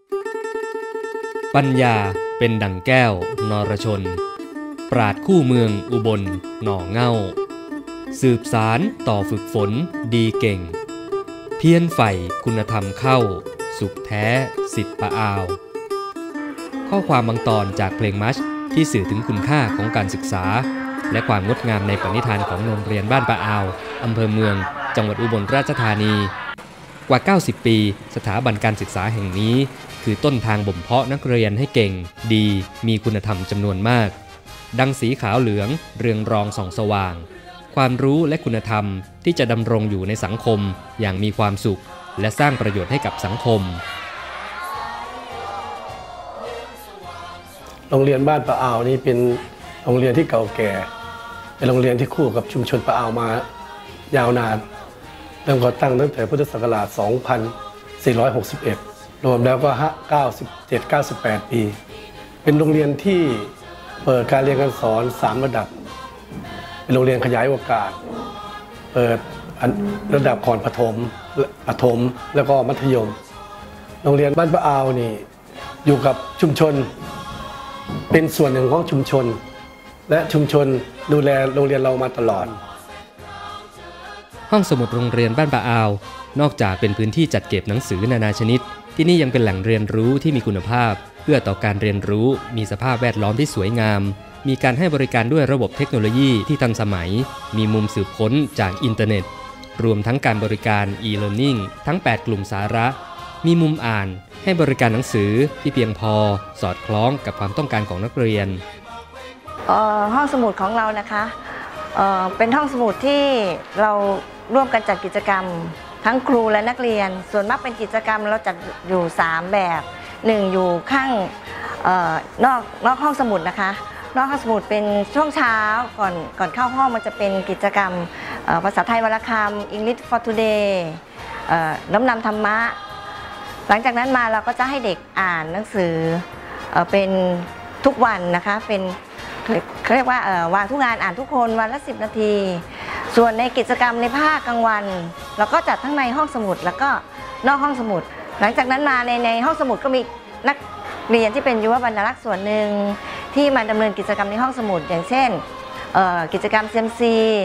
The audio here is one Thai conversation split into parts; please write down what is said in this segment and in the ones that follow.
ปัญญาเป็นดั่งแก้วนรชนปราดคู่เมืองอุบลหน่อเง่าสืบสารต่อฝึกฝนดีเก่งเพียรใฝ่คุณธรรมเข้าสุขแท้สิทธิปะอาวข้อความบางตอนจากเพลงมัชที่สื่อถึงคุณค่าของการศึกษาและความงดงามในปณิธานของโรงเรียนบ้านปะอาวอำเภอเมืองจังหวัดอุบลราชธานีกว่า90ปีสถาบันการศึกษาแห่งนี้คือต้นทางบ่มเพาะนักเรียนให้เก่งดีมีคุณธรรมจำนวนมากดังสีขาวเหลืองเรืองรองส่องสว่างความรู้และคุณธรรมที่จะดำรงอยู่ในสังคมอย่างมีความสุขและสร้างประโยชน์ให้กับสังคมโรงเรียนบ้านปะอาวนี้เป็นโรงเรียนที่เก่าแก่เป็นโรงเรียนที่คู่กับชุมชนปะอาวมายาวนานเริ่มก่อตั้งตั้งแต่พุทธศักราช 2461 รวมแล้วก็ 97-98 ปี เป็นโรงเรียนที่เปิดการเรียนการสอน3ระดับเป็นโรงเรียนขยายโอกาสเปิดระดับก่อนประถมแล้วก็มัธยมโรงเรียนบ้านปะอาวนี่อยู่กับชุมชนเป็นส่วนหนึ่งของชุมชนและชุมชนดูแลโรงเรียนเรามาตลอดห้องสมุดโรงเรียนบ้านปะอาวนอกจากเป็นพื้นที่จัดเก็บหนังสือนานาชนิดที่นี่ยังเป็นแหล่งเรียนรู้ที่มีคุณภาพเพื่อต่อการเรียนรู้มีสภาพแวดล้อมที่สวยงามมีการให้บริการด้วยระบบเทคโนโลยีที่ทันสมัยมีมุมสืบค้นจากอินเทอร์เน็ตรวมทั้งการบริการ e-learning ทั้ง8กลุ่มสาระมีมุมอ่านให้บริการหนังสือที่เพียงพอสอดคล้องกับความต้องการของนักเรียนห้องสมุดของเรานะคะเป็นห้องสมุดที่เราร่วมกันจัดกิจกรรมทั้งครูและนักเรียนส่วนมากเป็นกิจกรรมเราจัดอยู่3แบบ1อยู่ข้างนอกห้องสมุดนะคะนอกห้องสมุดเป็นช่วงเช้าก่อนเข้าห้องมันจะเป็นกิจกรรมภาษาไทยวรรณคำ English for Today น้อมนำธรรมะหลังจากนั้นมาเราก็จะให้เด็กอ่านหนังสือเป็นทุกวันนะคะเป็นเรียกว่าวางทุกงานอ่านทุกคนวันละ10 นาทีส่วนในกิจกรรมในภาคกลางวันเราก็จัดทั้งในห้องสมุดแล้วก็นอกห้องสมุดหลังจากนั้นมาในห้องสมุดก็มีนักเรียนที่เป็นยุวบรรณารักษ์ส่วนหนึ่งที่มาดำเนินกิจกรรมในห้องสมุดอย่างเช่นกิจกรรม CMC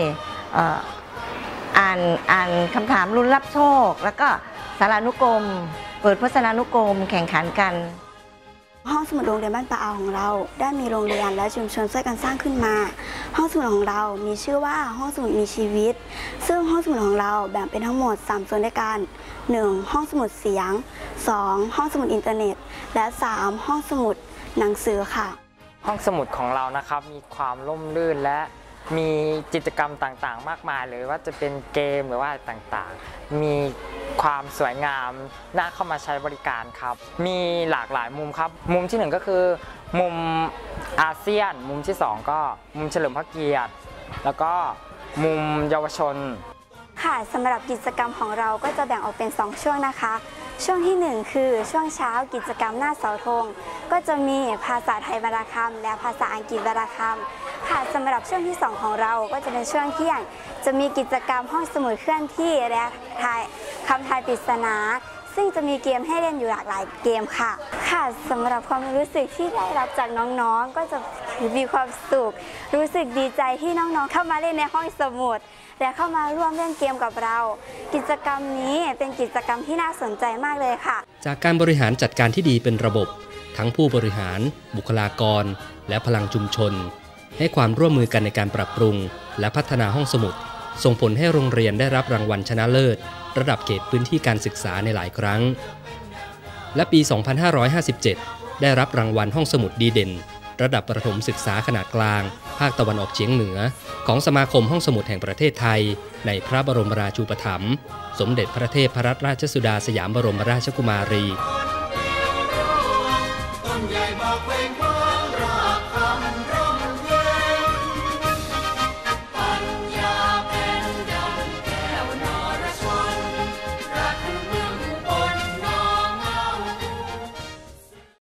อ่านคำถามลุ้นรับโชคแล้วก็สารานุกรมเปิดพจนานุกรมแข่งขันกันห้องสมุดโรงเรียนบ้านปะอาวของเราได้มีโรงเรียนและชุมชนช่วยกันสร้างขึ้นมาห้องสมุดของเรามีชื่อว่าห้องสมุดมีชีวิตซึ่งห้องสมุดของเราแบ่งเป็นทั้งหมด3ส่วนด้วยกัน 1. ห้องสมุดเสียง 2. ห้องสมุดอินเทอร์เน็ตและ 3. ห้องสมุดหนังสือค่ะห้องสมุดของเรานะครับมีความร่มรื่นและมีกิจกรรมต่างๆมากมายเลยว่าจะเป็นเกมหรือว่าต่างๆมีความสวยงามน่าเข้ามาใช้บริการครับมีหลากหลายมุมครับมุมที่1ก็คือมุมอาเซียนมุมที่2ก็มุมเฉลิมพระเกียรติแล้วก็มุมเยาวชนค่ะสำหรับกิจกรรมของเราก็จะแบ่งออกเป็น2ช่วงนะคะช่วงที่1คือช่วงเช้ากิจกรรมหน้าเสาธงก็จะมีภาษาไทยวรรณคำและภาษาอังกฤษวรรณคำค่ะสำหรับช่วงที่2ของเราก็จะเป็นช่วงเที่ยงจะมีกิจกรรมห้องสมุดเคลื่อนที่และคำทายปริศนาซึ่งจะมีเกมให้เล่นอยู่หลากหลายเกมค่ะค่ะสำหรับความรู้สึกที่ได้รับจากน้องๆก็จะมีความสุขรู้สึกดีใจที่น้องๆเข้ามาเล่นในห้องสมุดและเข้ามาร่วมเล่นเกมกับเรากิจกรรมนี้เป็นกิจกรรมที่น่าสนใจมากเลยค่ะจากการบริหารจัดการที่ดีเป็นระบบทั้งผู้บริหารบุคลากรและพลังชุมชนให้ความร่วมมือกันในการปรับปรุงและพัฒนาห้องสมุดส่งผลให้โรงเรียนได้รับรางวัลชนะเลิศระดับเขตพื้นที่การศึกษาในหลายครั้งและปี 2557 ได้รับรางวัลห้องสมุดดีเด่นระดับประถมศึกษาขนาดกลางภาคตะวันออกเฉียงเหนือของสมาคมห้องสมุดแห่งประเทศไทยในพระบรมราชูปถัมภ์สมเด็จพระเทพรัตนราชสุดาสยามบรมราชกุมารี